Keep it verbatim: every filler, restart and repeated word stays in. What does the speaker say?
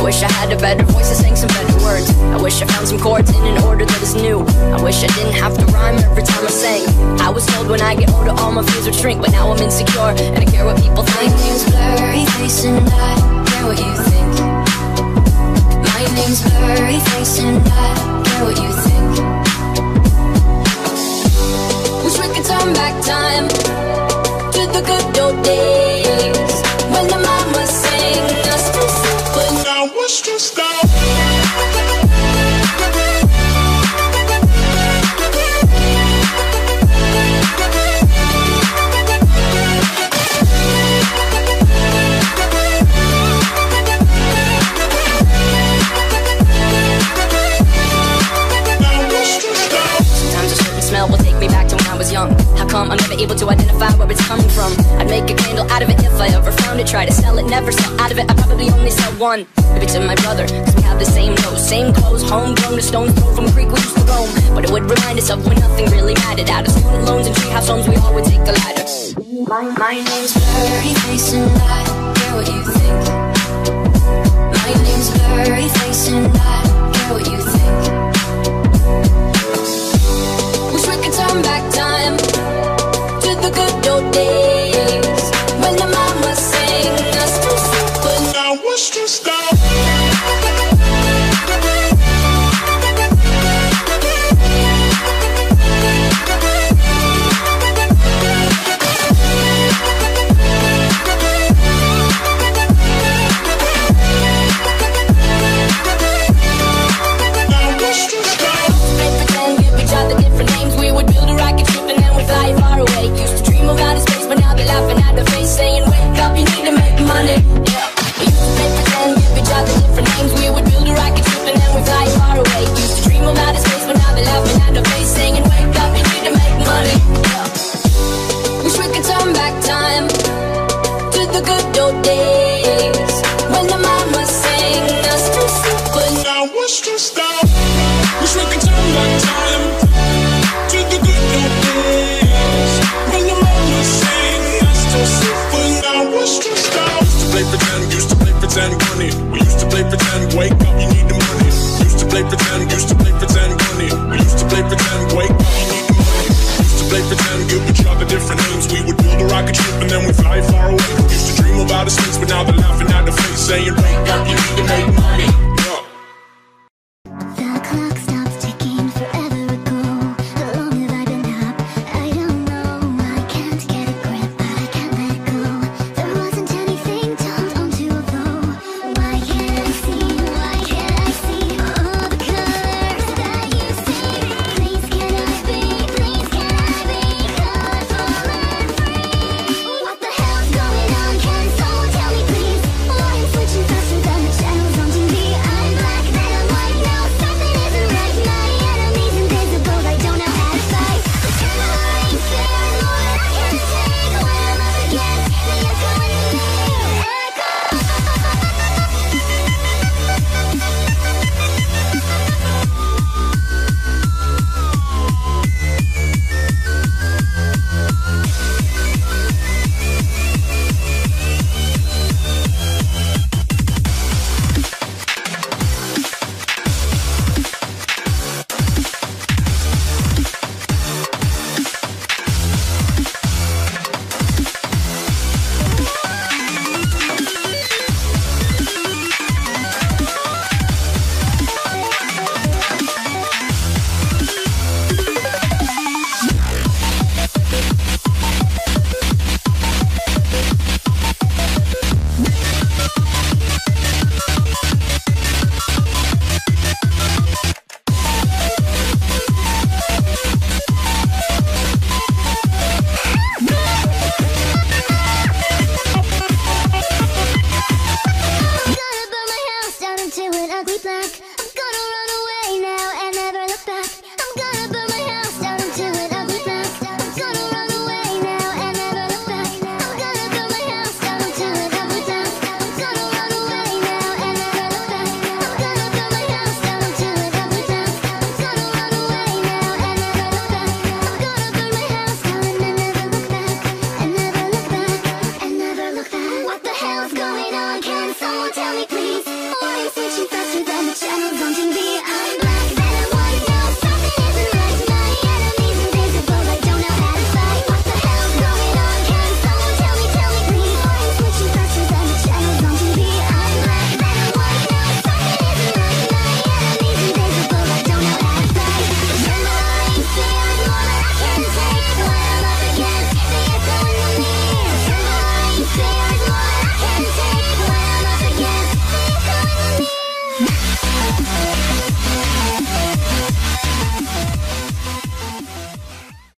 wish I had a better voice and sang some better words. I wish I found some chords in an order that is new. I wish I didn't have to rhyme every time I sang. I was told when I get older all my fears would shrink, but now I'm insecure and I care what people think. My name's Blurry Face and I care what you think. My name's Blurry Face and I care what you think. Wish we could turn back time to the good old days when the mama sang us to sleep, but now we're stressed out. Will take me back to when I was young. How come I'm never able to identify where it's coming from? I'd make a candle out of it if I ever found it. Try to sell it, never sell out of it. I probably only sell one. Maybe to my brother, cause we have the same nose, same clothes, homegrown, a stone's throw from a creek we used to roam. But it would remind us of when nothing really mattered. Out of student loans and treehouse homes, we all would take a ladder. My, my name's Blurry Face and I care what you think. My name's Blurry Face and I care what you think. Turn back time to the good old days when the mama sang us to sleep, but now we're stressed out. We used to play pretend, wake up, you need the money. Used to play pretend, used to play pretend, money. We used to play pretend, wake up, you need the money. Used to play pretend, give each other different names. We would build a rocket ship and then we fly far away. Used to dream about a space, but now they're laughing at the face, saying, wake up, you need to make money.